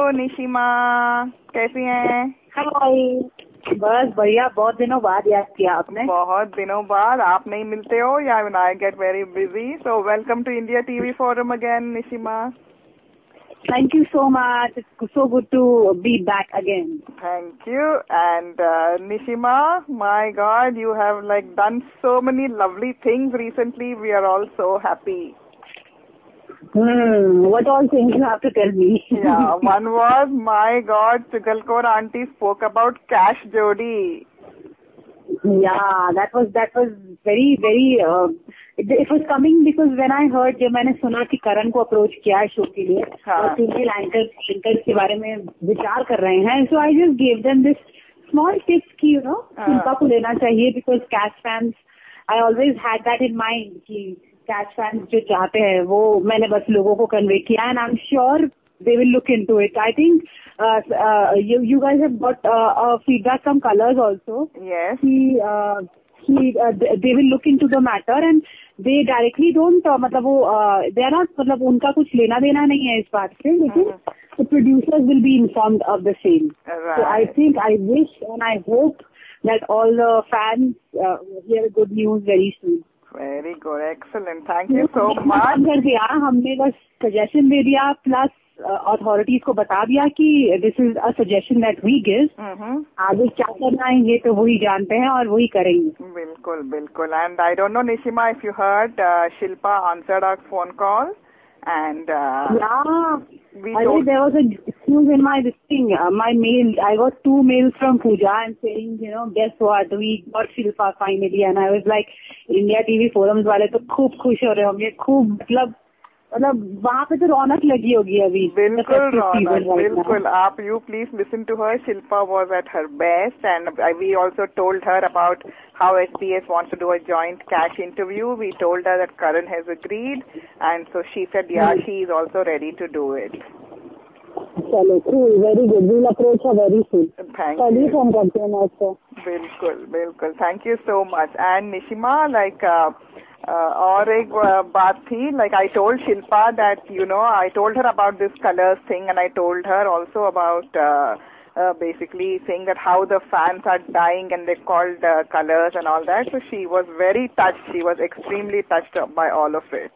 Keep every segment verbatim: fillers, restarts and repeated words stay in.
निशिमा, कैसी हैं? हाय, बस बढ़िया. बहुत दिनों बाद याद किया आपने. बहुत दिनों बाद. आप नहीं मिलते हो या I get very busy. So welcome to India TV forum again, Nishima. Thank you so much. It's so good to be back again. Thank you. And uh, Nishima, my God, you have like done so many lovely things recently. We are all so happy. Hmm. What all things you have to tell me? Yeah. One was, my God, Chugalkor auntie spoke about Cash Jodi. Yeah, that was that was very very. Uh, it, it was coming because when I heard, जब मैंने सुना कि करण को approach किया है show के लिए और फीमेल एंकर्स एंकर्स के बारे में विचार कर रहे हैं, so I just gave them this small tips कि you know शिल्पा को लेना चाहिए because Cash fans, I always had that in mind कि Cash fans जो चाहते हैं वो मैंने बस लोगों को कन्वे किया and I'm sure they will look into it. I think uh, uh, you you guys have got uh, uh, feedback from Colors also. Yes. He, uh, he, uh, they will look into the matter and they directly don't. Uh, मतलब वो uh, they are not. मतलब उनका कुछ लेना देना नहीं है इस बात से, लेकिन the producers will be informed of the same. Right. So I think I wish and I hope that all the fans uh, hear good news very soon. Very good, excellent. Thank you so much. कर दिया हमने बस suggestion दे दिया plus authorities को बता दिया कि this is a suggestion that we give. आगे क्या करना है ये तो वही जानते हैं और वही करेंगे. बिल्कुल बिल्कुल. And I don't know Nishima if you heard Shilpa answered our phone call and yeah there was a excuse in my this thing uh, my mail. I got two mails from Pooja and saying you know guess what, we got Shilpa finally and I was like India T V forums वाले तो खूब खुश हो रहे होंगे, खूब मतलब मतलब वहाँ पे तो रौनक लगी होगी अभी. बिल्कुल रौनक, बिल्कुल. आप you please listen to her. Shilpa was at her best and we also told her about how S B S wants to do a joint cash interview. We told her that Karan has agreed and so she said yeah she is also ready to do it. चलो cool, very good. We'll approach her very soon. Thank you. Phone करते हैं आपको. बिल्कुल बिल्कुल. Thank you so much. And Nishima, like uh, uh, और एक uh, बात थी, like I told Shilpa that you know I told her about this colors thing and I told her also about uh, uh, basically saying that how the fans are dying and they called uh, colors and all that. So she was very touched. She was extremely touched by all of it.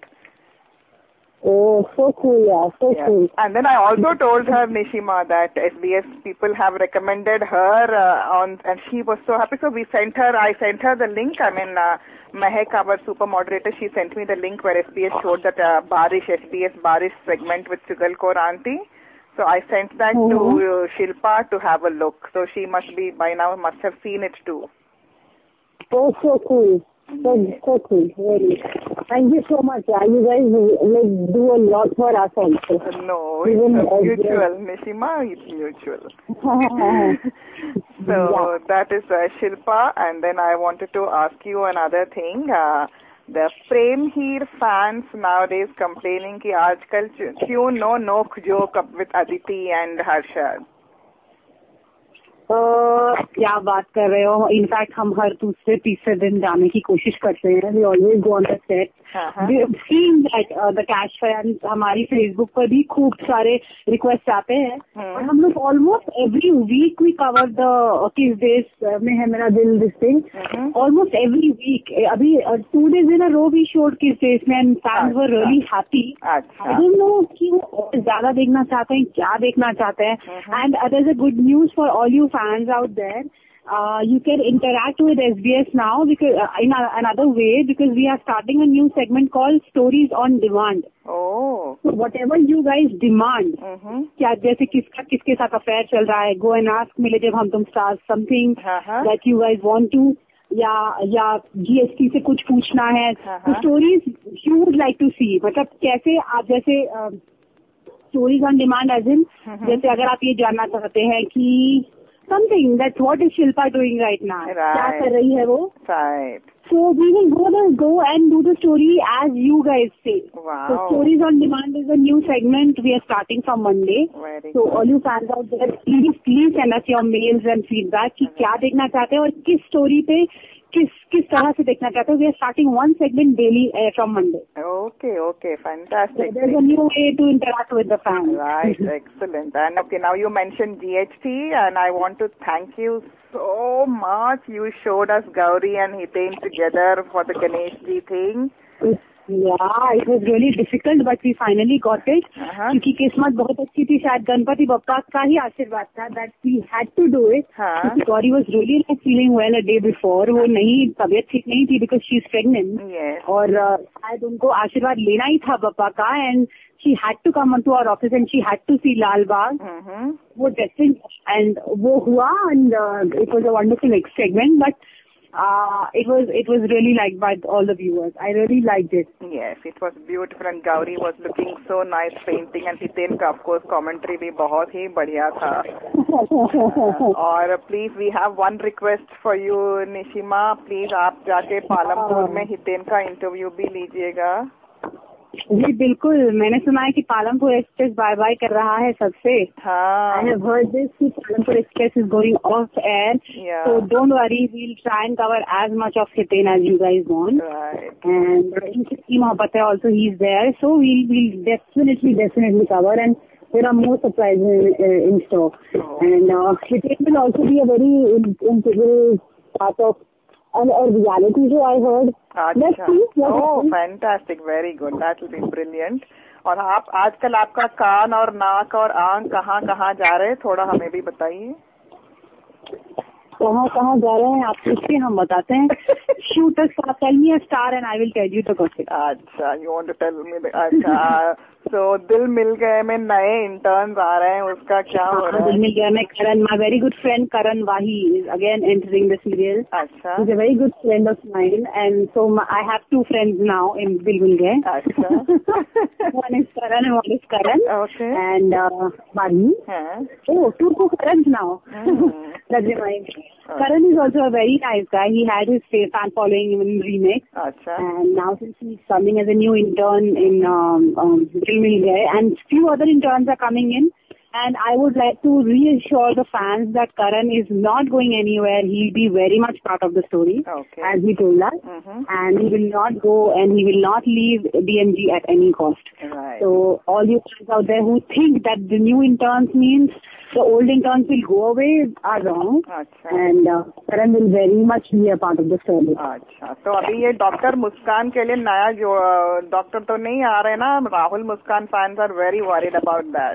Oh, so cool, yeah, so yeah. cool. And then I also told her, Nishima, that S B S people have recommended her uh, on, and she was so happy. So we sent her, I sent her the link. I mean, uh, Mehak, our super moderator, she sent me the link where S B S showed that uh, Barish, S B S Barish segment with Chugalkor auntie. So I sent that mm-hmm. to uh, Shilpa to have a look. So she must be, by now, must have seen it too. Oh, so cool. So, so cool, really. Thank you so much. Yeah. You guys like do a lot for us also. No, it's Even a mutual, Nishima, it's mutual. So yeah. That is uh, Shilpa, and then I wanted to ask you another thing. Uh, the Prem Heer fans nowadays complaining कि आजकल क्यों no nok joke up with Aditi and Harshad. क्या बात कर रहे हो. In fact हम हर दूसरे तीसरे दिन जाने की कोशिश करते हैं. We always go on the set. Seeing that the cash fans, हमारी फेसबुक पर भी खूब सारे रिक्वेस्ट आते हैं और हम लोग almost every week we cover the Kis Desh Mein Hai Mera Dil this thing. Almost every week. अभी two days in a row we showed Kis Desh Mein and fans were really happy. I don't know कि वो ज्यादा देखना चाहते हैं, क्या देखना चाहते हैं. And there is a good news for all you fans out there. Uh, you can interact with S B S now because uh, in a, another way because we are starting a new segment called Stories on Demand. Oh. So whatever you guys demand, mm-hmm. क्या जैसे किसका किसके साथ affair चल रहा है, go and ask मिले जब हम तुम stars something uh-huh. that you guys want to, या या G S T से कुछ पूछना है. uh-huh. तो stories you would like to see. मतलब कैसे आप जैसे stories on demand as in जैसे अगर आप ये जानना चाहते हैं कि something that what is Shilpa doing right now? Right. क्या कर रही है वो? Right. So we will go the, go and do the story as you guys say. Wow. So Stories on Demand is a new segment we are starting from Monday. Very so good. all you fans out there, please please send us your mails and feedback कि क्या देखना चाहते हैं और किस story पे किस किस तरह से देखना चाहते हो. We are starting one segment daily uh, from Monday. Oh, Okay, okay, fantastic. So there's a new way to interact with the fans. Right, excellent. And okay, now you mentioned G H T, and I want to thank you so much. You showed us Gauri and Hiten together for the Ganesh Ji thing. Yeah, it was really difficult, but we finally got it. Uh-huh. क्योंकि किस्मत बहुत अच्छी थी, शायद गणपति बप्पा का ही आशीर्वाद था that we had to do it. हाँ. Gauri was really not feeling well a day before. वो नहीं, तबीयत ठीक नहीं थी because she is pregnant. Yes. और शायद उनको आशीर्वाद लेना ही था बप्पा का, and she had to come onto our office and she had to see Lal Bagh. Mm-hmm. वो destined and वो हुआ, and uh, it was a wonderful segment, but Uh, it was it was really liked by all the viewers. I really liked it. Yes, it was beautiful and Gauri was looking so nice painting and Hiten का of course commentary भी बहुत ही बढ़िया था. और please we have one request for you Nishima, please आप जाके पालमपुर में हितेन का इंटरव्यू भी लीजिएगा. जी बिल्कुल, मैंने सुना है कि पालमपुर एक्सप्रेस बाय बाय कर रहा है सबसे. हाँ. I have heard this कि Palampur express is going off air. Yeah. So don't worry, we'll try and cover as much of Hiten as you guys want. Right. And Inki Mohabbat hai also he's there, so we'll we'll definitely definitely cover, and there are more surprises in, in store. Oh. And uh, Hiten will also be a very integral part of and a reality show I heard. Let's see. Oh, fantastic, very good. That will be brilliant. और आप आजकल आपका कान और नाक और आंख कहाँ कहाँ जा रहे हैं, थोड़ा हमें भी बताइए. कहाँ कहाँ जा रहे हैं आप पूछिए, हम बताते हैं. Shoot a star, tell me a star and I will tell you the gossip. अच्छा, you want to tell me the, अच्छा. So दिल मिल गए में नए इंटर्न्स आ रहे हैं, उसका क्या हो रहा है? दिल मिल गए में करण, my very good friend Karan Wahi is again entering the serial. अच्छा. He's a very good friend of mine, and so my, I have two friends now in Dil Mil Gaye. अच्छा. One is Karan and one is Karan. Okay. And uh, Wahi. हाँ. Oh, two two Karans now. Mm. That's reminds me. Karan is also a very nice guy. He had his fan following in Remix. अच्छा. And now since he's coming as a new intern in um, um, Dil Mil Gaye, and few other interns are coming in. And I would like to reassure the fans that Karan is not going anywhere. He'll be very much part of the story, okay, as he told us. Mm-hmm. And he will not go and he will not leave D M G at any cost. Right. So all you fans out there who think that the new interns means the old interns will go away are wrong. अच्छा. And uh, Karan will very much be a part of the story. अच्छा, तो अभी ये doctor मुस्कान के लिए नया जो doctor तो नहीं आ रहे ना, Rahul Muskaan fans are very worried about that.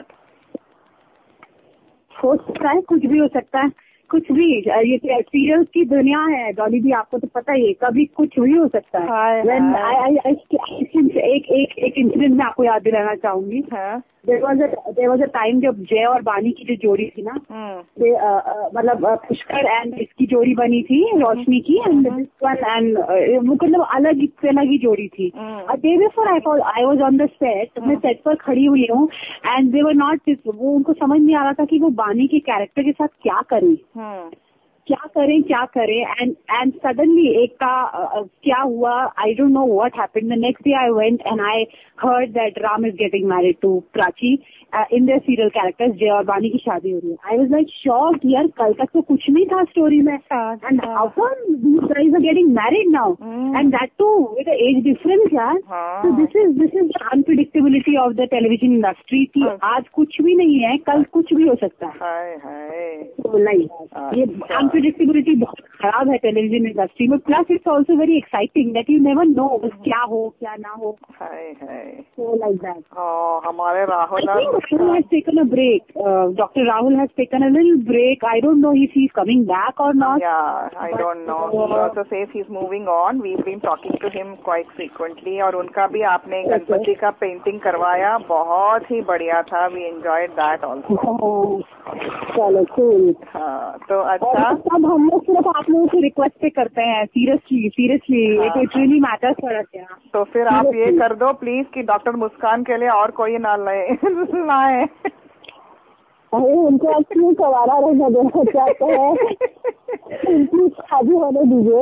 हो सकता है, कुछ भी हो सकता है, कुछ भी. ये सीरियल्स की दुनिया है डॉली भी, आपको तो पता ही है, कभी कुछ भी हो सकता है. When I, I, I, एक एक एक इंसिडेंट में आपको याद दिलाना चाहूंगी. There was a there was a time जब जय और बानी की जो जोड़ी थी ना, मतलब पुष्कर एंड इसकी जोड़ी बनी थी रोशनी की, एंड दिस वन एंड वो मतलब अलग अलग ही जोड़ी थी. Day before I I was on the set, मैं सेट पर खड़ी हुई हूँ, एंड दे वर नॉट, वो उनको समझ नहीं आ रहा था कि वो बानी के कैरेक्टर के साथ क्या करें, क्या करें क्या करें. एंड एंड सडनली एक का uh, क्या हुआ, I don't know what happened. The next day I went and I heard that Ram is getting married to Prachi in their serial characters. Jai और बानी की शादी हो रही है. आई वाज लाइक शॉक्ड, यार कल तक तो कुछ नहीं था स्टोरी में, and how come these guys are getting married now, and that too with age difference. यार so this is this is the unpredictability of the television industry की आज कुछ भी नहीं है, कल कुछ भी हो सकता है. तो लाइक ये प्रेडिक्टेबिलिटी बहुत खराब है टेलीविजन इंडस्ट्री में. Plus it's also very exciting that you never know क्या हो क्या ना हो. So like that. हमारे Rahul has taken a break. Uh, Doctor Rahul has taken a little break. I don't know if he's coming back or not. Yeah, I but, don't know. He also says he's moving on. We've been talking to him quite frequently. और उनका भी आपने गणपति का painting करवाया, बहुत ही बढ़िया था. We enjoyed that also. चलो cool. हाँ, तो अच्छा. अब हम लोग सिर्फ आप लोगों से रिक्वेस्ट पे करते हैं, seriously seriously it really matters for us. तो फिर आप ये कर दो प्लीज कि डॉक्टर मुस्कान के लिए और कोई ना लाए. अरे उनको एक्चुअली सवारा रहना देना चाहते हैं, उनकी शादी होने दीजिए.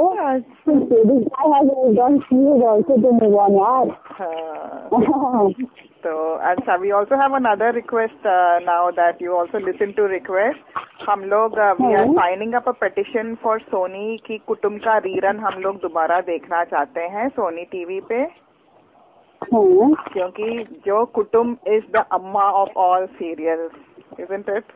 तो अच्छा, we also have another request now that you also listen to request. हम लोग we are signing up a petition for Sony की कुटुंब का रीरन हम लोग दोबारा देखना चाहते हैं सोनी टीवी पे. हम्म, क्योंकि जो Kutumb is the amma of all serials, isn't it?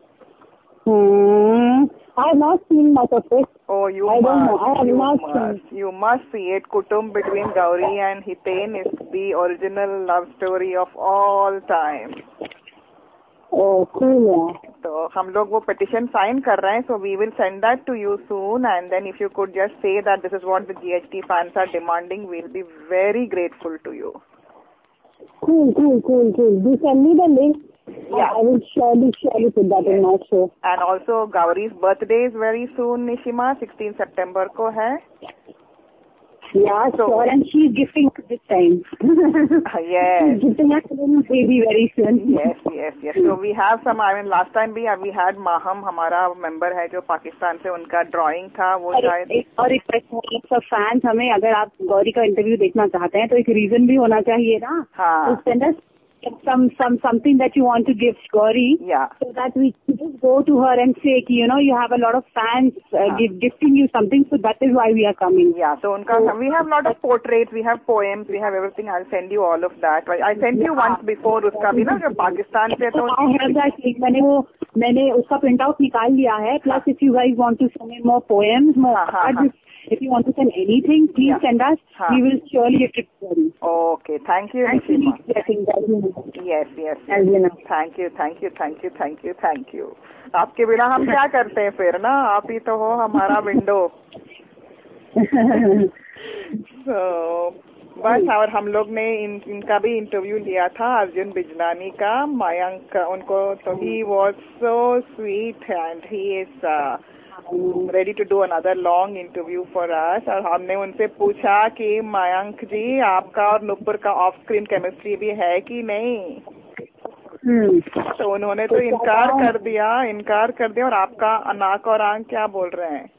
Hmm. I have not seen much of it. Oh, you I don't must. know. I have you not must. seen. You must see it. Kutum between Gauri and Hiten is the original love story of all time. Oh, cool. Yeah. तो हम लोग वो petition sign कर रहे हैं, so we will send that to you soon, and then if you could just say that this is what the G H T fans are demanding, we'll be very grateful to you. Cool, cool, cool, cool. Do send me the link. Yeah. I will surely, surely put that in my show. And also Gauri's birthday is very soon, Nishima, sixteenth September को है. Yeah, So- sure. And she's gifting us this time. Yes. She's gifting us a little baby very soon. Yes, yes, yes. So we have some, I mean, last time भी we had Maham, हमारा member है जो पाकिस्तान से, उनका drawing था, वो और शायद. एक और एक सब फैंस हमें, अगर आप गौरी का इंटरव्यू देखना चाहते हैं तो एक रीजन भी होना चाहिए ना. हाँ. So send us some some something that you want to give Gauri, Yeah. so that we can just go to her and say, you know, you have a lot of fans uh, हाँ. give, gifting you something, so that is why we are coming. Yeah, so unka, we have lot of portraits, we have poems, we have everything. I'll send you all of that. I sent you Yeah. once before उसका भी ना, जो पाकिस्तान से तो. I have that link. मैंने वो मैंने उसका प्रिंट आउट निकाल लिया है. Plus, if you guys want to send in more poems, more हाँ, हाँ, cards, हाँ. if you want to send anything, please Yeah. send us. हाँ. We will surely get it for you. Okay, thank you, And she Nishima. needs blessings, as you know. Yes, yes, As you know. Thank you, thank you, thank you, thank you, thank you. आपके बिना हम क्या करते हैं फिर ना, आप ही तो हो हमारा विंडो. So, बस, और हम लोग ने इन, इनका भी इंटरव्यू लिया था, अर्जुन बिजलानी का, मयंक उनको, तो he was so sweet and he is ready to do another long interview for us. और हमने उनसे पूछा कि मयंक जी, आपका और नुपुर का ऑफ स्क्रीन केमिस्ट्री भी है कि नहीं. हम्म. तो उन्होंने तो इनकार कर दिया, इनकार कर दिया. और आपका नाक और आंख क्या बोल रहे हैं?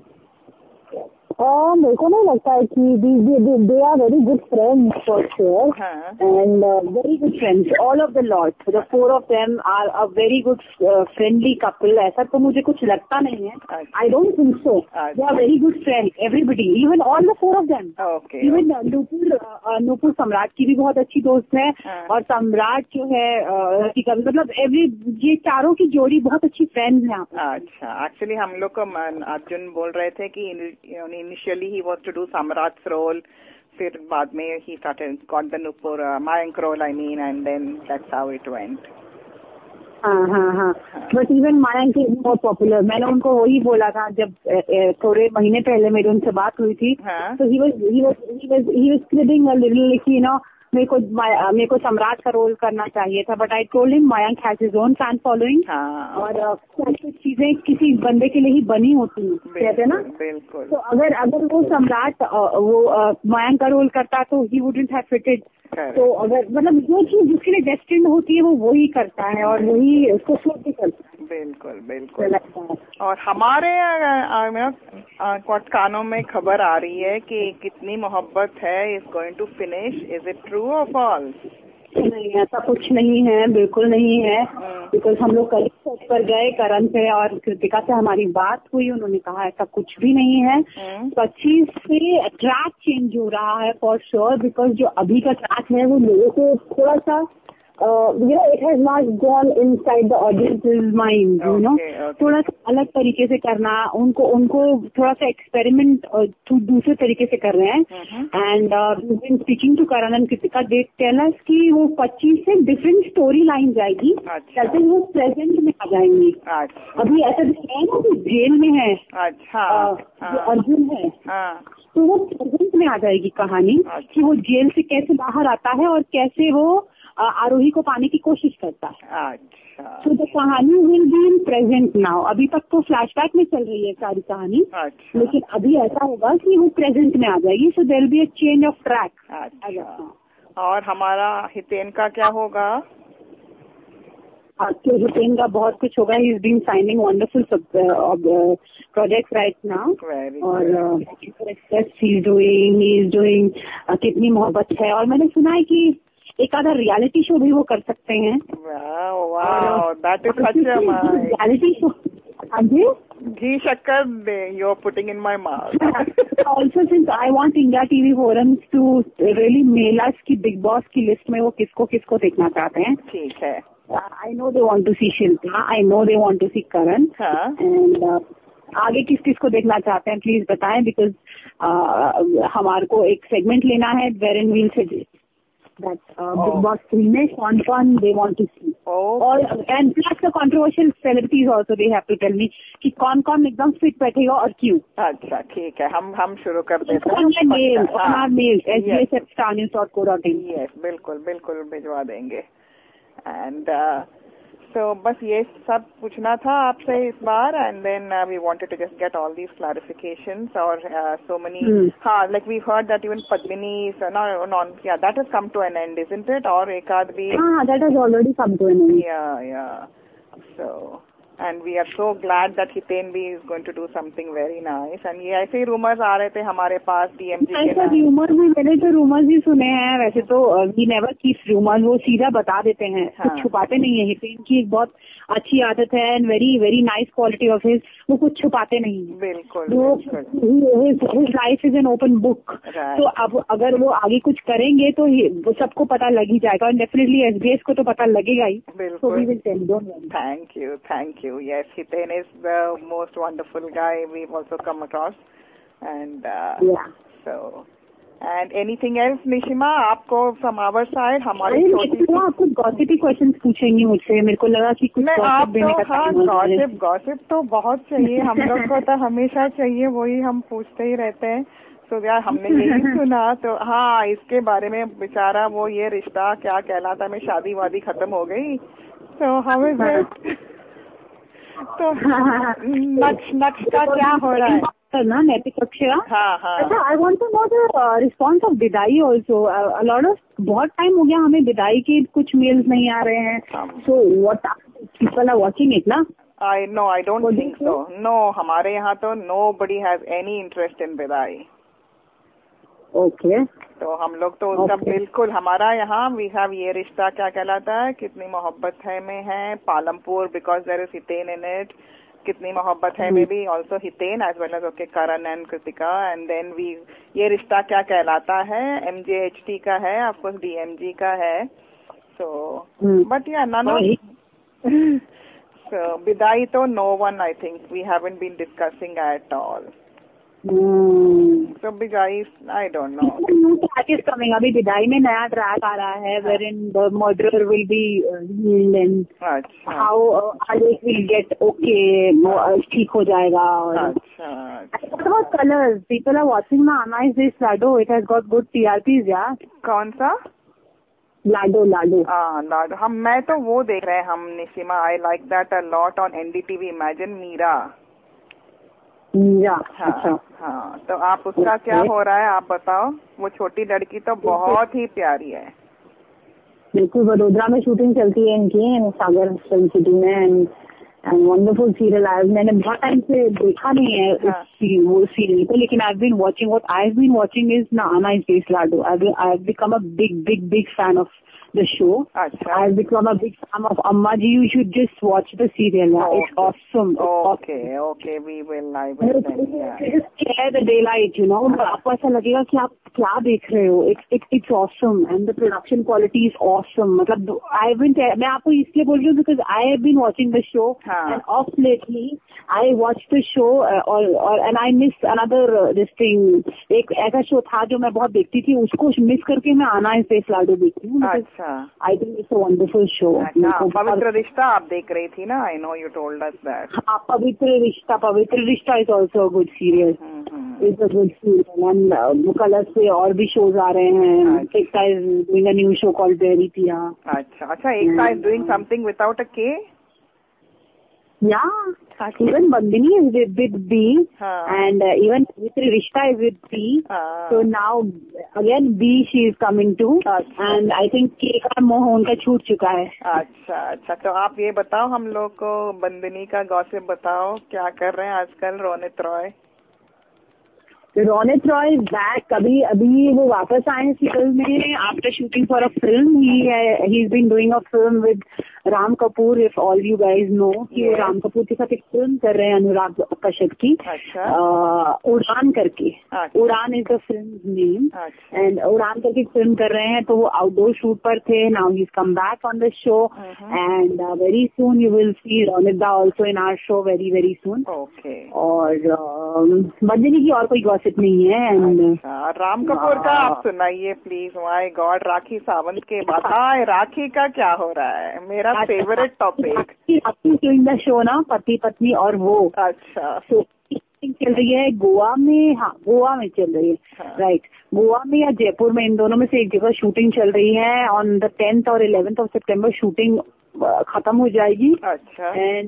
और मेरे को नहीं लगता है कि they are very good friends for sure, हाँ. And very good friends, all of the lot. The four of them are a very good friendly couple. ऐसा तो मुझे कुछ लगता नहीं है. I don't think so. They are very good friends, everybody, even all the four of them. Okay. Even Nupur Nupur Samrat की भी बहुत अच्छी दोस्त है. हाँ. और सम्राट जो है रतिका, मतलब एवरी, ये चारों की जोड़ी बहुत अच्छी फ्रेंड्स हैं. अच्छा, एक्चुअली हम लोग को मन- अर्जुन बोल रहे थे कि initially he was to do Samrat's role, फिर बाद में he started got the Nupur Mayank role, I mean, and then that's how it went. हाँ हाँ हाँ. But even Mayank is more popular. मैंने उनको वही बोला था जब ए, ए, थोड़े महीने पहले मेरी उनसे बात हुई थी. हाँ. तो he was he was he was he was cribbing a little, you know, मेरे को मेरे को सम्राट का रोल करना चाहिए था. But I told him Mayank has his own fan following. हाँ. और कुछ चीजें किसी बंदे के लिए ही बनी होती हैं, कहते हैं ना. बिल्कुल. तो अगर अगर वो सम्राट अ, वो अ, मयंक का रोल करता तो ही वुडंट हैव फिटेड. तो अगर मतलब जो चीज जिसके लिए डेस्टिन्ड होती है वो वही करता है और वही उसको सूट भी करता है. बिल्कुल बिल्कुल. और हमारे कानों में खबर आ रही है कि कितनी मोहब्बत Hai is going to finish. Is it true or false? नहीं, ऐसा कुछ नहीं है, बिल्कुल नहीं है. बिकॉज हम लोग कल सेट पर गए, करण से और कृतिका से हमारी बात हुई, उन्होंने कहा ऐसा कुछ भी नहीं है. पच्चीस से ट्रैक चेंज हो रहा है फॉर श्योर, बिकॉज जो अभी का ट्रैक है वो लोगों को थोड़ा सा, you know, it has not gone inside the audiences mind, you know. थोड़ा सा अलग तरीके से करना, उनको उनको थोड़ा सा एक्सपेरिमेंट दूसरे तरीके से कर रहे हैं. And speaking to Karan and Kritika, they tell us कि वो पच्चीस से डिफरेंट स्टोरी लाइन जाएगी. चलते वो प्रेजेंट में आ जाएंगी. अभी ऐसा दिख रहा है ना कि जेल में है. अच्छा. जो अर्जुन है, तो वो प्रेजेंट में आ जाएगी कहानी कि वो जेल से कैसे बाहर आता है और कैसे वो आरोही को पाने की कोशिश करता है. अच्छा. तो the kahani will be in present now. अभी तक तो फ्लैशबैक में चल रही है सारी कहानी. अच्छा. लेकिन अभी ऐसा होगा कि वो प्रेजेंट में आ जाएगी. So there will be a change of track. अच्छा. और हमारा हितेन का क्या होगा? आपके हितेन का बहुत कुछ होगा. He is being signing wonderful project right now. और he is doing he is doing Kitani मोहब्बत है. और मैंने सुना है कि एक आधा रियलिटी शो भी वो कर सकते हैं. Wow wow, that is such a reality show. हाँ जी. घी शक्कर you're putting in my mouth. Also, since I want India T V forums to really mail us कि Big Boss की लिस्ट में वो किसको किसको देखना चाहते हैं. ठीक है. I know they want to see Shilpa. I know they want to see Karan. हाँ. And uh, आगे किस किस को देखना चाहते हैं प्लीज बताएं, बिकॉज uh, हमारे को एक सेगमेंट लेना है wherein we'll suggest that uh, oh. Big Boss three में कौन कौन they want to see. Oh. और and plus the controversial celebrities also they have to tell me कि कौन कौन एकदम फिट बैठेगा और क्यों. अच्छा ठीक है, हम हम शुरू कर देते हैं. on mail on our mail s b s at star news dot co dot in. Yes, बिल्कुल बिल्कुल भिजवा देंगे. एंड सो बस ये सब पूछना था आपसे इस बार. And then we wanted to just get all these clarifications और सो मेनी. हाँ, like we heard that even Padmini नॉन या that has come to an end, isn't it? और एक आध भी. हाँ, that has already come to an end. Yeah yeah so and we are so glad that Hiten B is going to do something very nice. And ये ऐसे ही rumors आ रहे थे हमारे पास D M G के. ऐसा rumors भी, मैंने तो rumors ही सुने हैं. वैसे तो we never keep rumors, वो सीधा बता देते हैं. हाँ. कुछ छुपाते नहीं है. हितेन की एक बहुत अच्छी आदत है and very very nice quality of his. वो कुछ छुपाते नहीं है. बिल्कुल. वो his, his life is an open book. Right. तो अब अगर वो आगे कुछ करेंगे तो वो सबको पता लग ही जाएगा. और डेफिनेटली S B S को तो पता लगेगा ही. बिल्कुल. So we will tell you. Thank you, thank you. Yes, Hiten is the most wonderful guy we've also come across. And uh, yeah. So, and anything else, Nishima? आपको from our side हमारी छोटी. वो आपको गॉसिपी questions पूछेंगी मुझसे. मेरे को लगा कि कुछ गॉसिप देने का टाइम है. गॉसिप गॉसिप तो बहुत चाहिए हम लोग को, तो हमेशा चाहिए. वही हम पूछते ही रहते हैं. तो यार हमने यही सुना तो हाँ, इसके बारे में बेचारा वो ये रिश्ता क्या कहलाता है, शादी वादी खत्म हो गई. तो हाउ इज इट? तो नेक्स्ट नेक्स्ट का क्या हो रहा है ना नैतिक अक्षरा? हाँ हाँ. अच्छा, I want to know the response of Bidaai also. A lot of बहुत टाइम हो गया हमें विदाई के कुछ मेल्स नहीं आ रहे हैं. So what people are watching it ना? I know I don't think so. No, हमारे यहाँ तो nobody has any interest in Bidaai. Okay okay. तो हम लोग तो उसका okay. बिल्कुल हमारा यहाँ वी हैव ये रिश्ता क्या कहलाता है, कितनी मोहब्बत है में है Palampur, because there is Hiten in it. कितनी मोहब्बत है में भी also Hiten as well as okay Karan and Kritika. And then we ये रिश्ता क्या कहलाता है एम जे एच टी का है, ऑफकोर्स डी एम जी का है. So but yeah none of so Bidaai तो no one I think we haven't been discussing at all. Hmm. So Bidai, I don't know. New track is coming. अभी विदाई में नया track आ रहा है wherein the murderer will be healed and अच्छा. how uh, Alek will get okay, वो ठीक हो जाएगा. अच्छा. What about colors? People are watching ना Anna is this Lado. It has got good T R Ps, yeah. कौन सा? लाडो लाडो. हाँ लाडो. हम मैं तो वो देख रहे हैं हम निशिमा. I like that a lot on N D T V. Imagine Meera. Meera. हाँ, अच्छा. हाँ, तो आप उसका क्या हो रहा है आप बताओ. वो छोटी लड़की तो बहुत ही प्यारी है. बिल्कुल. वडोदरा में शूटिंग चलती है इनकी सागर फिल्म सिटी में. And wonderful serial. मैंने बहुत टाइम से देखा नहीं है हाँ. वो सीरियल को, लेकिन I have been watching. What I have been watching is ना आना इज बेस लाडो. I have become a big big big fan of the show. Achha. I have become a big fan of Amma Ji. You should just watch the serial. Yeah. Okay. It's awesome. It's okay, awesome. okay, we will. I will. Then, yeah. Just scare the daylight, you know. आपको ऐसा लगेगा कि आप क्या देख रहे हो. It's it, it's awesome and the production quality is awesome. मतलब I haven't. मैं आपको इसलिए बोल रही हूँ because I have been watching the show हाँ. and off lately I watched the show uh, or or and I missed another uh, this thing. एक ऐसा शो था जो मैं बहुत देखती थी, उसको मिस करके मैं आना इस बेस लाडो देखती हूँ. अच्छा. I think it's a wonderful show. अच्छा. पवित्र रिश्ता आप देख रही थी ना? I know you told us that. हाँ, पवित्र रिश्ता. पवित्र रिश्ता is also a good serial. It's a good serial. And uh, Colors पे और भी शोज आ रहे हैं. एकता is doing a new show called Berry Pia. अच्छा अच्छा. एकता is doing something without a K? Yeah. Even Bandini is with, with B. Haan. And uh, even Pavitra Rishta is with B. Haan. So now again B she is coming to. Achha. And I think K का मोह उनका छूट चुका है. अच्छा अच्छा. तो आप ये बताओ हम लोग को बंदिनी का गॉसिप बताओ. क्या कर रहे हैं आजकल रोनित रॉय? Ronit Roy is back. अभी अभी वो वापस आए हैं फिल्म में after shooting for a film. He is been doing a film with Ram Kapoor. If all you guys know कि वो राम कपूर के साथ एक फिल्म कर रहे हैं अनुराग कश्यप की. अच्छा. उड़ान करके. अच्छा. Udaan is the film name. And Udaan करके फिल्म कर रहे हैं. तो वो आउटडोर शूट पर थे. Now he is come back on the show and very soon you will see Ronit da also in our show very very soon. Okay. और बंजनी की और कोई गॉसिप नहीं है. अच्छा, राम कपूर का आप सुनाइए please. My god, Rakhi Sawant के बाद हाय राखी का क्या हो रहा है? मेरा favourite topic. Rakhi doing the show ना, पति पत्नी और वो. अच्छा. तो चल रही है गोवा में. हाँ, गोवा में चल रही है. हाँ. राइट. गोवा में या जयपुर में, इन दोनों में से एक जगह शूटिंग चल रही है. ऑन द टेंथ और इलेवेंथ ऑफ सितंबर शूटिंग खत्म हो जाएगी. अच्छा. And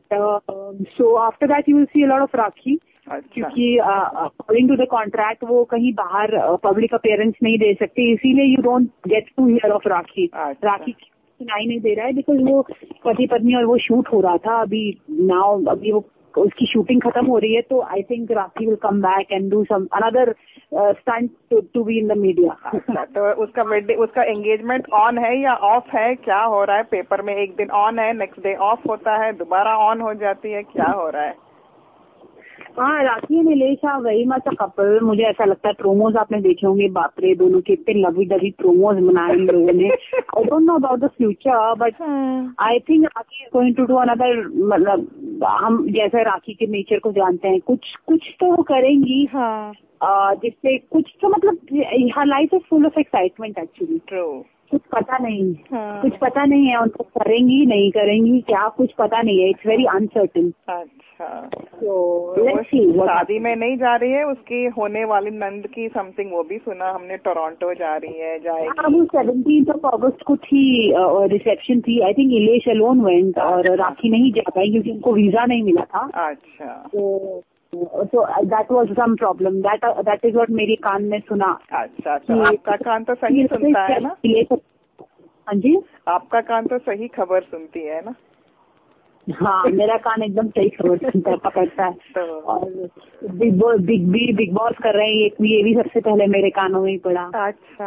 so after that you will see a lot of Rakhi. अच्छा. क्योंकि अकॉर्डिंग टू द कॉन्ट्रैक्ट वो कहीं बाहर पब्लिक अपीयरेंस नहीं दे सकते, इसीलिए you don't get to hear of Rakhi. अच्छा. राखी सुनाई नहीं दे रहा है बिकॉज वो पति पत्नी और वो शूट हो रहा था. अभी नाउ अभी वो उसकी शूटिंग खत्म हो रही है. तो I think Rakhi will come back and do some another stunt to be in the media. तो उसका वेडिंग उसका एंगेजमेंट ऑन है या ऑफ है? क्या हो रहा है? पेपर में एक दिन ऑन है, नेक्स्ट डे ऑफ होता है, दोबारा ऑन हो जाती है, क्या हो रहा है? हाँ, Rakhi and Nilesh are very much a couple. मुझे ऐसा लगता है प्रोमोज आपने देखे होंगे. बाप रे, दोनों के इतने लवी डवी प्रोमोज बनाए इन लोगों ने. I don't know about the future but I think Rakhi is going to do another. मतलब हम जैसे राखी के नेचर को जानते हैं, कुछ कुछ तो वो करेंगी. हाँ. जिससे कुछ तो मतलब हर life is full of excitement actually. True. कुछ पता नहीं. हाँ. कुछ पता नहीं है उनको, करेंगी नहीं करेंगी क्या, कुछ पता नहीं है. It's very uncertain. अच्छा. तो लेट्स सी. शादी में नहीं जा रही है उसकी होने वाली नंद की समथिंग, वो भी सुना हमने टोरंटो जा रही है, जाएगी. हाँ, वो सेवनटीन्थ ऑफ अगस्त को थी रिसेप्शन थी. I think Elesh alone went और राखी नहीं जा पाई क्योंकि उनको वीजा नहीं मिला था. अच्छा. तो So that was some problem. That uh, that is what मेरी कान ने सुना. अच्छा. तो आपका कान तो सही सुनता है ना? हाँ जी. आपका कान तो सही खबर सुनती है ना? हाँ, मेरा कान एकदम सही खबर सुनता है, पकड़ता है. तो और Bigg Boss Big B Bigg Boss कर रहे हैं, ये भी सबसे पहले मेरे कानों में ही पड़ा. अच्छा.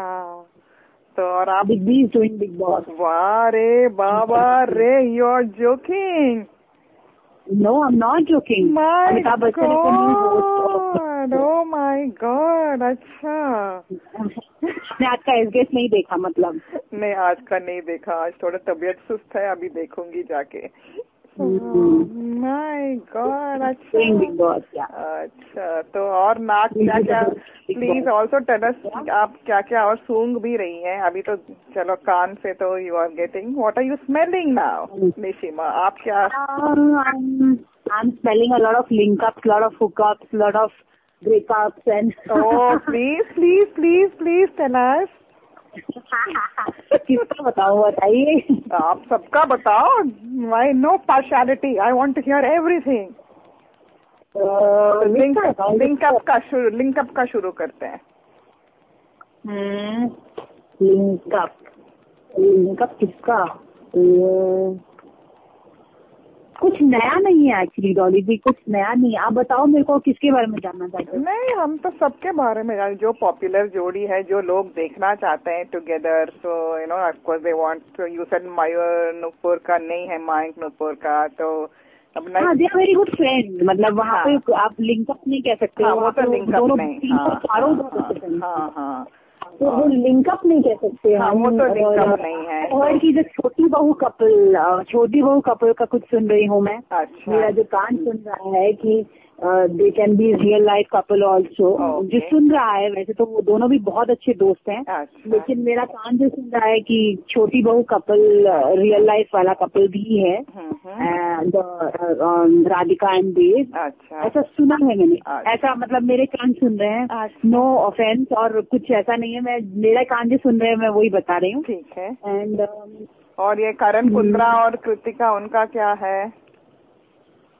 तो और आप Big B is doing Bigg Boss. वाह रे बाबा रे, you are joking. No, I'm not joking. My God! Oh my God! अच्छा. मैं आज का एसगेस नहीं देखा मतलब. नहीं, आज का नहीं देखा. आज थोड़ा तबीयत सुस्त है, अभी देखूंगी जाके. My god. अच्छा. अच्छा. तो और नाक क्या क्या, प्लीज ऑल्सो टेल अस, आप क्या क्या और सूंघ भी रही हैं अभी? तो चलो कान से तो you are getting. What are you smelling now Nishima? आप क्या? I am smelling a lot of link ups, lot of hook ups, lot of breakups and. Oh please please please please tell us. किसका बताओ, बताइए. आप सबका बताओ. I no partiality, I want to hear everything. Linkup का शुरू linkup का शुरू करते हैं. लिंकअप लिंकअप किसका? कुछ नया नहीं है एक्चुअली डॉली जी, कुछ नया नहीं है. आप बताओ मेरे को किसके बारे में जानना चाहते हैं? नहीं, हम तो सबके बारे में जान, जो पॉपुलर जोड़ी है, जो लोग देखना चाहते हैं together. So you know of course they want. You said Mayur Nupur का नहीं है, मयंक नुपुर का. तो अपना हाँ, they are very good friend. मतलब वहाँ हाँ. पे आप लिंकअप नहीं कह सकते. हाँ, वो तो लिंकअप नहीं. हाँ हाँ. तो वो लिंकअप नहीं कह सकते. हाँ, वो तो लिंकअप नहीं है. और की जो छोटी बहू कपल छोटी बहू कपल का कुछ सुन रही हूँ मैं. अच्छा. मेरा जो कान सुन रहा है कि they can be real life couple also. जो सुन रहा है, वैसे तो वो दोनों भी बहुत अच्छे दोस्त हैं. अच्छा. लेकिन मेरा कान जो सुन रहा है कि छोटी बहू कपल रियल लाइफ वाला कपल भी है. राधिका एंड देव. अच्छा. ऐसा सुना है मैंने. ऐसा मतलब मेरे कान सुन रहे हैं. नो ऑफेंस और कुछ ऐसा नहीं है. मैं मेरा कान जो सुन रहे हैं मैं वही बता रही हूँ. ठीक है. एंड और ये करण कुंद्रा और कृतिका, उनका क्या है?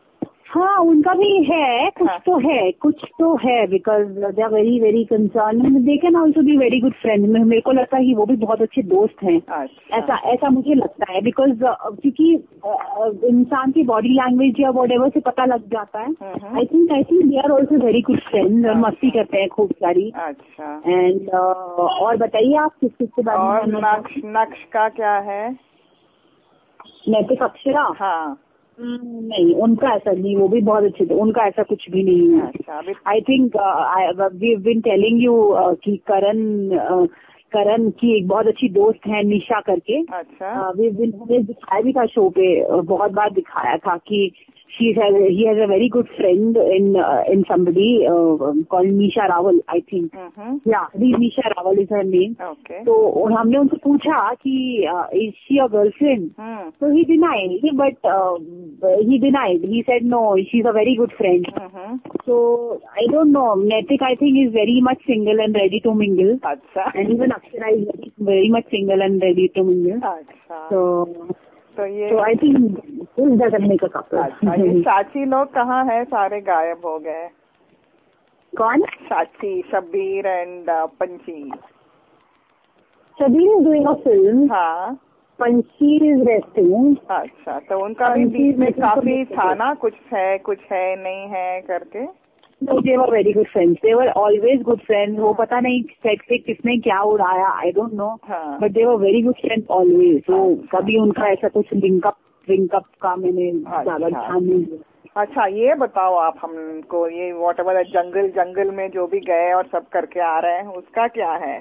हाँ उनका भी है, कुछ हाँ. तो है कुछ तो है because they are very very concern, they can also be very good friend. मेरे को लगता है कि वो भी बहुत अच्छे दोस्त हैं. अच्छा. ऐसा ऐसा मुझे लगता है बिकॉज क्योंकि इंसान की बॉडी लैंग्वेज या वॉट एवर से पता लग जाता है. I think I think they are also very good friends और मस्ती करते हैं खूब सारी. अच्छा. एंड और बताइए आप किस किस के बारे में. नक्श नक्श का क्या है? नैतिक अक्षरा. हाँ नहीं उनका ऐसा नहीं, वो भी बहुत अच्छे थे, उनका ऐसा कुछ भी नहीं है. I think we have been telling you कि करण करण की एक बहुत अच्छी दोस्त है निशा करके. अच्छा. वी हैव बीन हमें दिखाया भी था शो पे, बहुत बार दिखाया था कि she has he has a very good friend in uh, in somebody uh, called Nisha Rawal, I think. Mm-hmm. Yeah, Nisha Rawal is her name. Okay. So हमने उनसे पूछा कि uh, is she a girlfriend? Hmm. So he denied, but uh, he denied. He said no, she's a very good friend. Mm-hmm. So I don't know. Naitik I think is very much single and ready to mingle. Achha. And even Akshara is very, very much single and ready to mingle. Achha. So. तो ये तो I think करने का कपड़ा. अच्छा. ये साची लोग कहाँ है? सारे गायब हो गए. कौन? Sachi, Shabbir and Panchi. Shabbir is doing a film. हाँ. Panchi is resting. अच्छा. तो उनका भी बीच में काफी था ना, कुछ है कुछ है नहीं है करके. No, they were very good friends. They were always good friends. वो पता नहीं सेट से किसने क्या उड़ाया, I don't know. हाँ. But they were very good friends always. तो अच्छा. कभी उनका ऐसा कुछ लिंकअप लिंकअप का मैंने ज्यादा ध्यान नहीं दिया. अच्छा. ये बताओ आप हमको, ये वॉट एवर जंगल जंगल में जो भी गए और सब करके आ रहे हैं, उसका क्या है?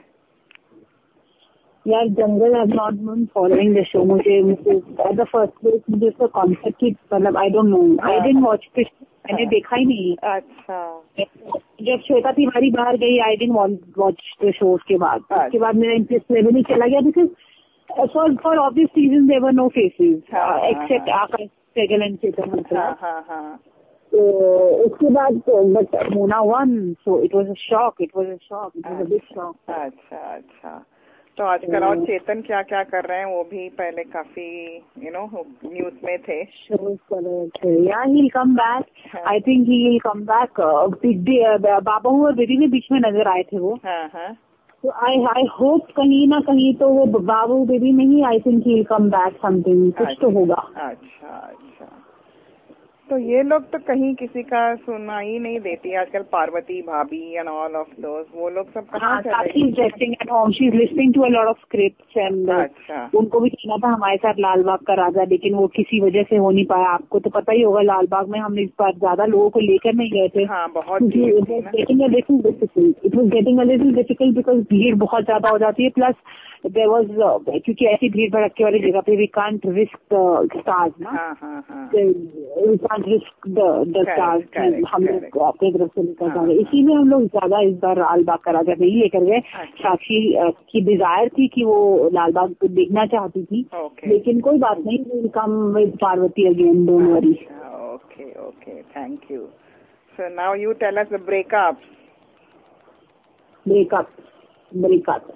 यार जंगल I have not been following the show. मुझे मुझे एट द फर्स्ट प्लेस मुझे उसका कॉन्सेप्ट की मतलब I don't know. I didn't watch it. मैंने देखा ही नहीं. अच्छा. जब श्वेता तिवारी बाहर गई I didn't watch the show. उसके बाद उसके बाद मेरा इंटरेस्ट लेवल ही चला गया because for for obvious reason there were no faces except Aakash Sehgal and Chetan. तो उसके बाद but Mona won, so it was a shock. It was a shock. It was a big shock. अच्छा अच्छा. तो आजकल और चेतन क्या क्या कर रहे हैं? वो भी पहले काफी यू नो न्यूज में थे. शोज कर रहे थे. Yeah he will come back. I think he will come back. बाबू और बेबी के बीच में नजर आए थे वो. हाँ हाँ. तो आई आई होप कहीं ना कहीं तो वो बाबू बेबी नहीं, I think he will come back something. कुछ तो होगा. अच्छा अच्छा. तो ये लोग तो कहीं किसी का सुना ही नहीं देती आजकल. पार्वती भाभी एंड ऑल ऑफ दोस, वो लोग सब कहाँ चले गए? At home. She is listening to a lot of scripts and उनको भी कहना था हमारे साथ लाल बाग का राजा, लेकिन वो किसी वजह से हो नहीं पाया. आपको तो पता ही होगा लाल बाग में हम इस बार ज्यादा लोगों को लेकर नहीं गए थे. हाँ, बहुत. Getting a little difficult. It was getting a little difficult because भीड़ बहुत ज्यादा हो जाती है. प्लस देयर वाज क्योंकि ऐसी भीड़ भड़के वाली जगह पे वी कांट रिस्क स्टार्स ना. We can't risk the the stars. हम लोग अपने तरफ से निकल जाएंगे. इसीलिए हम लोग ज्यादा इस बार लाल बाग का राजा नहीं लेकर गए. साक्षी की डिजायर थी कि वो लाल बाग को देखना चाहती थी. लेकिन कोई बात नहीं. Will come with Parvati again. Don't worry. Okay okay. Thank you. So now you tell us the breakup. Breakup breakup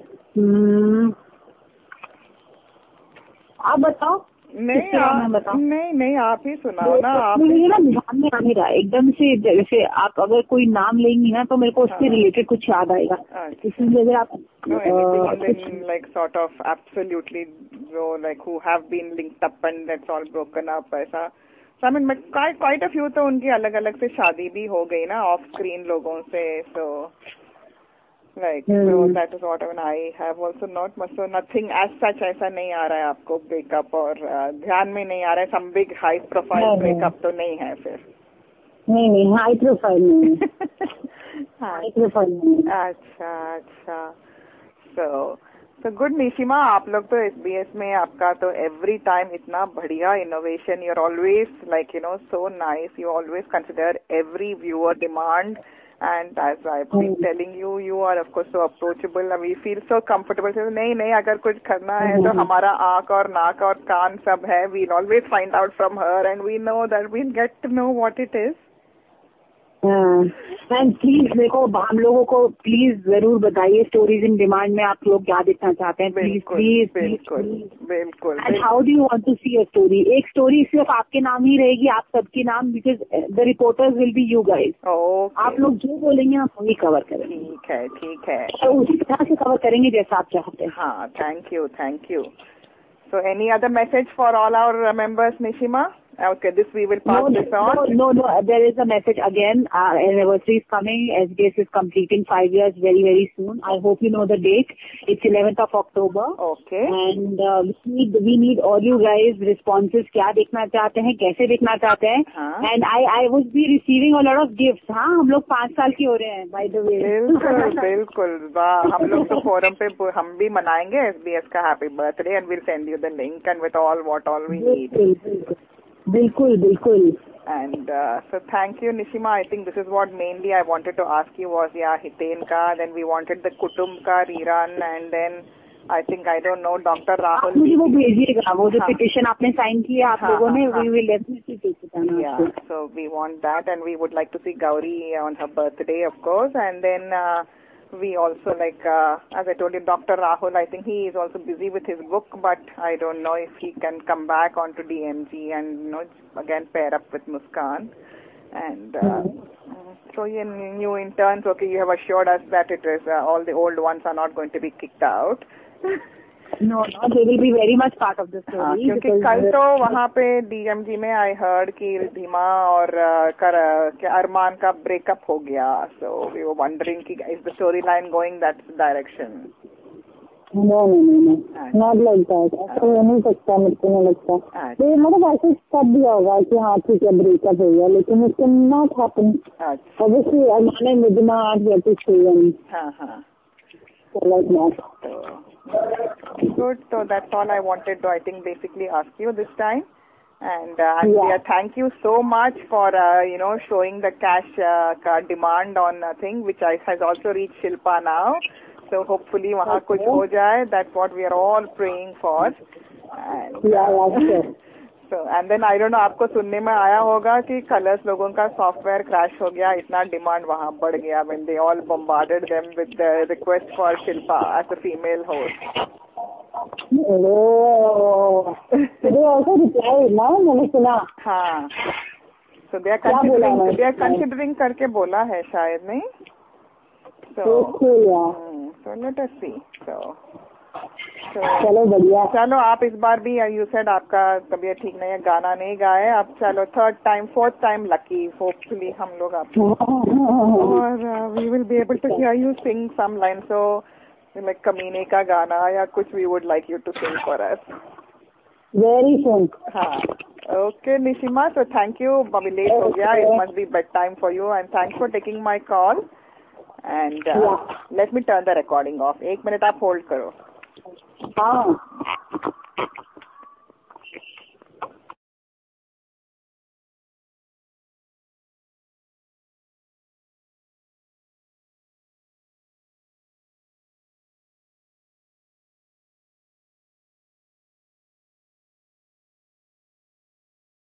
आप बताओ. नहीं आप नहीं नहीं आप ही सुनाओ ना. आप मुझे ना ध्यान में आ नहीं रहा एकदम से. जैसे आप अगर कोई नाम लेंगी ना तो मेरे को उससे रिलेटेड कुछ याद आएगा. इसलिए अगर आप लाइक सॉर्ट ऑफ एब्सोल्युटली जो like who have been linked up and that's all broken up ऐसा. I mean quite a few तो उनकी अलग अलग से शादी भी हो गई ना ऑफ स्क्रीन लोगों से. सो Like, hmm. so that is what I mean. I have also not much, so nothing as such ऐसा नहीं आ रहा है आपको ब्रेकअप और uh, ध्यान में नहीं आ रहा है. some big high profile breakup तो नहीं है फिर? नहीं नहीं हाई प्रोफाइल नहीं. हाई प्रोफाइल नहीं. अच्छा अच्छा. so so good निशिमा. आप लोग तो एस बी एस में आपका तो every time इतना बढ़िया innovation. You're always like you know so nice. You always consider every viewer demand. And as I've been hmm. telling you, you are of course so approachable. We feel so comfortable. So, नहीं नहीं अगर कुछ करना है hmm. तो हमारा आँख और नाक और कान सब है. We'll always find out from her, and we know that we'll get to know what it is. And please देखो, हम लोगों को प्लीज जरूर बताइए स्टोरीज इन डिमांड में आप लोग क्या देखना चाहते हैं. प्लीज प्लीज बिल्कुल बिल्कुल. And how do you want to see a story? एक स्टोरी सिर्फ आपके नाम ही रहेगी, आप सबके नाम, because the reporters will be you guys. आप लोग जो बोलेंगे हम वही कवर करेंगे. ठीक है ठीक है. तो उसी तरह से कवर करेंगे जैसा आप चाहते हैं. हाँ, thank you thank you. So any other message for all our members, Nishima? Okay, this we will pass no, this on. No, no, no. There is a message again. Our anniversary is coming. S B S is completing five years very, very soon. I hope you know the date. It's eleventh of October. Okay. And uh, we need we need all you guys responses. क्या देखना चाहते हैं, कैसे देखना चाहते हैं? हाँ. And I I would be receiving a lot of gifts. हाँ, हम लोग पाँच साल की हो रहे हैं. By the way. बिल्कुल बिल्कुल. वाह, हम लोग तो फोरम पे हम भी मनाएंगे S B S का happy birthday and we'll send you the link and with all what all we need. बिल्कुल बिल्कुल बिल्कुल. And uh, so thank you, Nishima. I think this is what mainly I wanted to ask you was, yeah, Hiten ka, then we wanted the Kutumb ka rerun, and then I think, I don't know, Doctor Rahul. आप मुझे वो भेजिएगा, वो जो petition आपने sign किया आप लोगों ने, we will definitely take it on. Yeah, so we want that, and we would like to see Gauri on her birthday, of course, and then uh, we also like, uh, as I told you, Doctor Rahul, I think he is also busy with his book, but I don't know if he can come back onto D M G and, you know, again pair up with Muskan. And uh, mm-hmm. so in new interns, okay, you have assured us that it is, uh, all the old ones are not going to be kicked out. No, no, they will be very much part of the story. हाँ, क्योंकि कल तो वहाँ पे D M G में I heard कि रिधिमा और uh, कर क्या अरमान का ब्रेकअप हो गया. So we were wondering कि is the storyline going that direction? No, no, no, no, not like that. ऐसा हो नहीं सकता, मेरे को नहीं लगता. तो मतलब ऐसे सब दिया होगा कि हाँ ठीक है ब्रेकअप हो गया, लेकिन it cannot happen. Obviously, Armaan and Ridhima are here to stay. हाँ हाँ. So like that. Good. So that's all I wanted to, I think, basically ask you this time. And uh, yeah. thank you so much for, uh, you know, showing the cash uh, demand on a thing, which I, has also reached Shilpa now. So hopefully wahan okay. kuch ho jaye. That's what we are all praying for. And, yeah, yeah, sure. So, and then I don't know, आपको सुनने में आया होगा कि colours लोगों का software crash हो गया, इतना डिमांड वहाँ बढ़ गया when they all bombarded them with the request for Shilpa as a female host. Oh, they also replied, ना मैंने सुना. हाँ. So they are considering, they are considering करके बोला है शायद नहीं. So, okay, yeah. hmm, so let us see. So. So, चलो बढ़िया. चलो आप इस बार भी यू सेड आपका तबीयत ठीक नहीं है, गाना नहीं गाए आप. चलो third time fourth time lucky, hopefully हम लोग आपको और we will be able to hear you sing some line. So like Kaminey का गाना या कुछ we would like you to sing for us very soon. हाँ. Okay Nishima, so thank you. अभी लेट हो गया, it must be bed time for you and thanks for taking my call. And let me turn the recording of. एक minute आप hold करो. हाँ.